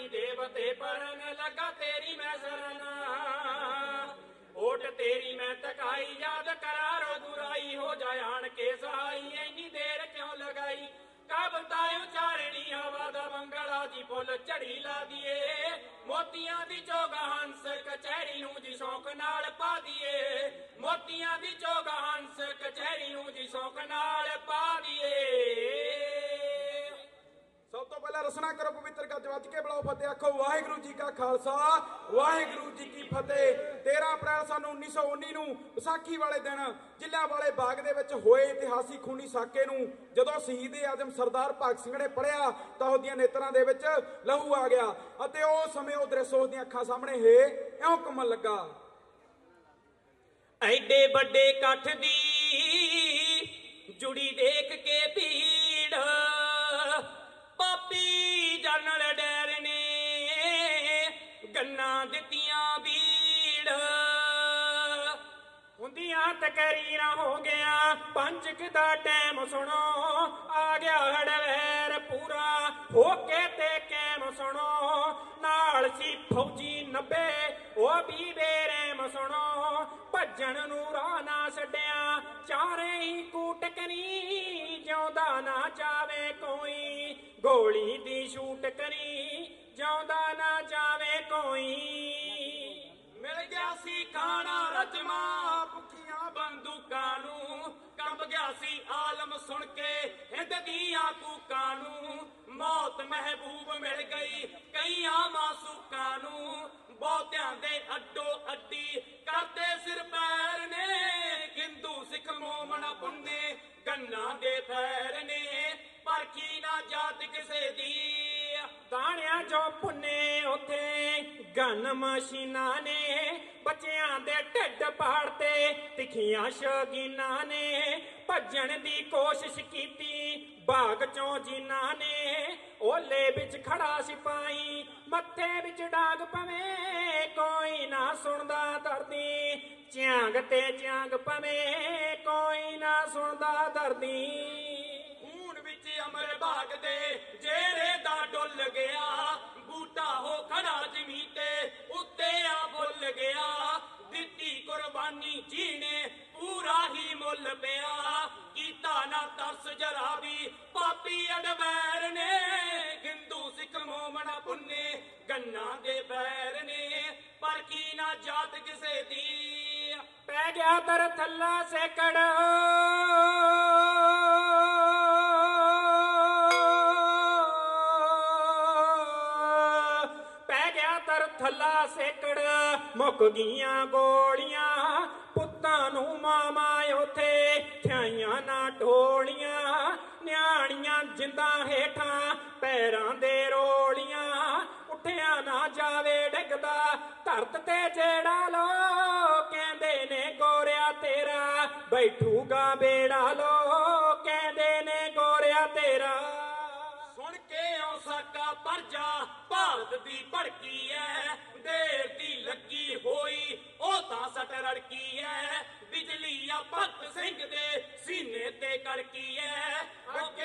ਨੀ ਦੇਵਤੇ ਪਰਨ ਲੱਗਾ ਤੇਰੀ ਮੈਂ ਸ਼ਰਨ ਓਟ ਤੇਰੀ ਮੈਂ ਤਕਾਈ ਯਾਦ ਕਰਾਰੋ ਬੁਰਾਈ ਹੋ ਜਾਏ ਆਣ ਕੇ ਸਹਾਈ ਇੰਨੀ ਦੇਰ ਕਿਉਂ ਲਗਾਈ ਕਵਿਤਾ ਉਚਾਰਣੀ ਹਵਾ ਦਾ ਮੰਗਲਾ ਜੀ ਫੁੱਲ ਝੜੀ ਲਾ ਦੀਏ ਮੋਤੀਆਂ ਦੀ ਚੋਗਾ ਹੰਸ ਕਚਹਿਰੀ ਨੂੰ ਜੀ ਸ਼ੌਕ ਨਾਲ ਪਾ ਦੀਏ ਮੋਤੀਆਂ ਦੀ ਚੋਗਾ ਹੰਸ ਕਚਹਿਰੀ ਨੂੰ ਜੀ ਸ਼ੌਕ ਨਾਲ ਪਾ ਦੀਏ। ਸਭ ਤੋਂ ਪਹਿਲਾਂ ਰਸਨਾ ਕਰੋ ਪਵਿੱਤਰ ਗੱਜ ਵੱਜ ਕੇ ਬੁਲਾਓ ਫਤਿਹ ਆਖੋ ਵਾਹਿਗੁਰੂ ਜੀ ਕਾ ਖਾਲਸਾ ਵਾਹਿਗੁਰੂ ਜੀ ਕੀ ਫਤਿਹ। 13 ਅਪ੍ਰੈਲ ਸਾਨੂੰ 1919 ਨੂੰ ਵਿਸਾਖੀ ਵਾਲੇ ਦਿਨ ਜਲਿਆਂਵਾਲੇ ਬਾਗ ਦੇ ਵਿੱਚ ਹੋਏ ਇਤਿਹਾਸਿਕ ਖੂਨੀ ਸਾਕੇ ਨੂੰ ਜਦੋਂ ਸ਼ਹੀਦ ਆਜ਼ਮ ਸਰਦਾਰ ਭਗਤ ਸਿੰਘ ਨੇ ਪੜ੍ਹਿਆ ਤਾਂ ਉਹਦੀਆਂ ਨੇਤਰਾਂ ਦੇ ਵਿੱਚ ਲਹੂ ਆ ਗਿਆ ਅਤੇ ਉਸ ਸਮੇਂ ਉਹ ਦ੍ਰਿਸ਼ ਉਹਦੀਆਂ ਅੱਖਾਂ ਸਾਹਮਣੇ ਇਉਂ ਘੁੰਮਣ ਲੱਗਾ। ਐਡੇ ਵੱਡੇ ਇਕੱਠ ਦੀ ਜੁੜੀ ਦੇਖ ਕੇ ਭੀੜ ਪਾਪੀ ਜਨਰਲ ਡੈਰ ਨੇ ਗੰਨਾਂ ਦਿੱਤੀਆਂ ਬੀੜ ਹੁੰਦੀਆਂ ਤਕਰੀਰਾਂ ਹੋ ਗਿਆ ਪੰਜਕ ਦਾ ਟਾਈਮ ਸੁਣੋ ਆ ਗਿਆ ਹੜਵੈਰ ਪੂਰਾ ਹੋ ਕੇ ਤੇ ਕੈਮ ਸੁਣੋ ਨਾਲ ਸੀ ਫੌਜੀ 90 ਉਹ ਵੀ ਬੇਰਹਿਮ ਸੁਣੋ ਭੱਜਣ ਨੂੰ ਰਾਹ ਨਾ ਛੱਡਿਆ ਚਾਰੇ ਹੀ ਕੂਟ ਕਰੀ ਜਿਉਂਦਾ ਨਾ ਜਾਵੇ ਕੋਈ ਗੋਲੀ ਦੀ ਸ਼ੂਟ ਕਰੀ ਜਿਉਂਦਾ ਨਾ ਜਾਵੇ ਕੋਈ ਮਿਲ ਗਿਆ ਸੀ ਖਾਣਾ ਰਜਮਾ ਭੁੱਖੀਆਂ ਬੰਦੂਕਾਂ ਨੂੰ ਕੰਬ ਗਿਆ ਸੀ ਆਲਮ ਸੁਣ ਕੇ ਹਿੰਦ ਦੀਆਂ ਕੂਕਾਂ ਨੂੰ ਮੌਤ ਮਹਿਬੂਬ ਮਿਲ ਗਈ ਕਈਆਂ ਮਾਸੂਕਾਂ ਨੂੰ ਬਹੁਤਿਆਂ ਦੇ ਅੱਡੋ ਅੱਡੀ ਕਰਦੇ ਸਿਰ ਪੈਰ ਨੇ ਹਿੰਦੂ ਸਿੱਖ ਮੋਮਨ ਪੁੰਨੇ ਗੰਨਾਂ ਦੇ ਫੈਰ ਨੇ ਪਰਖੀ ਨਾ ਜਾਤ ਕਿਸੇ ਦੀ ਦਾਣਿਆਂ ਚੋਂ ਪੁੰਨੇ ਉੱਥੇ ਗਨ ਮਸ਼ੀਨਾਂ ਨੇ ਬੱਚਿਆਂ ਦੇ ਢਿੱਡ ਪਾੜਤੇ ਤਿੱਖੀਆਂ ਸ਼ੌਕੀਨਾਂ ਨੇ ਭੱਜਣ ਦੀ ਕੋਸ਼ਿਸ਼ ਕੀਤੀ ਬਾਗ ਚੋਂ ਜਿਨ੍ਹਾਂ ਨੇ ਓਲੇ ਵਿੱਚ ਖੜਾ ਸਿਪਾਹੀ ਮੱਥੇ ਵਿੱਚ ਡਾਗ ਪਵੇ ਕੋਈ ਨਾ ਸੁਣਦਾ ਦਰਦੀ ਝਾਂਗ ਤੇ ਝਾਂਗ ਪਵੇ ਕੋਈ ਨਾ ਸੁਣਦਾ ਦਰਦੀ ਖੂਨ ਵਿੱਚ ਅਮਰ ਬਾਗ ਦੇ ਜਿਹੜੇ ਦਾ ਡੁੱਲ ਗਿਆ ਬੂਟਾ ਹੋ ਖੜਾ ਜ਼ਮੀਨ ਤੇ ਉੱਤੇ ਆ ਭੁੱਲ ਗਿਆ ਦਿੱਤੀ ਕੁਰਬਾਨੀ ਜੀਨੇ ਪੂਰਾ ਹੀ ਮੁੱਲ ਪਿਆ ਕੀਤਾ ਨਾ ਤਰਸ ਜਰਾ ਵੀ ਪਾਪੀ ਅਡਵੈਰ ਨੇ ਹਿੰਦੂ ਸਿੱਖ ਮੋਮਨ ਪੁੰਨੇ ਗੰਨਾਂ ਦੇ ਬੈਰ ਨੇ ਪਰਖੀ ਨਾ ਜਾਤ ਕਿਸੇ ਦੀ ਪੈ ਗਿਆ ਦਰ ਥੱਲਾ ਸੇਕੜ ਥੱਲਾ ਸੇਕੜ ਮੁੱਕ ਗਈਆਂ ਗੋਲੀਆਂ ਪੁੱਤਾਂ ਨੂੰ ਮਾਮਾ ਉੱਥੇ ਥਿਆਈਆਂ ਨਾ ਢੋਲੀਆਂ ਨਿਆਣੀਆਂ ਜਿੰਦਾਂ ਹੇਠਾਂ ਪੈਰਾਂ ਦੇ ਰੋਲੀਆਂ ਉੱਠਿਆ ਨਾ ਜਾਵੇ ਡਿੱਗਦਾ ਧਰਤ ਤੇ ਜਿਹੜਾ ਲੋ ਕਹਿੰਦੇ ਨੇ ਗੋਰਿਆ ਤੇਰਾ ਬੈਠੂਗਾ ਬੇੜਾ ਲੋ ਕਹਿੰਦੇ ਨੇ ਗੋਰਿਆ ਤੇਰਾ ਸੁਣ ਕੇ ਆਉ ਸਾਕਾ ਪਰਜਾ ਭਾਰਤ ਦੀ ਭੜਕੀ ਐ ਦੇਰ ਦੀ ਲੱਗੀ ਹੋਈ ਉਹ ਤਾਂ ਸੱਟ ਰੜਕੀ ਐ ਬਿਜਲੀ ਆ ਭਗਤ ਸਿੰਘ ਦੇ ਸੀਨੇ ਤੇ ਕੜਕੀ ਐ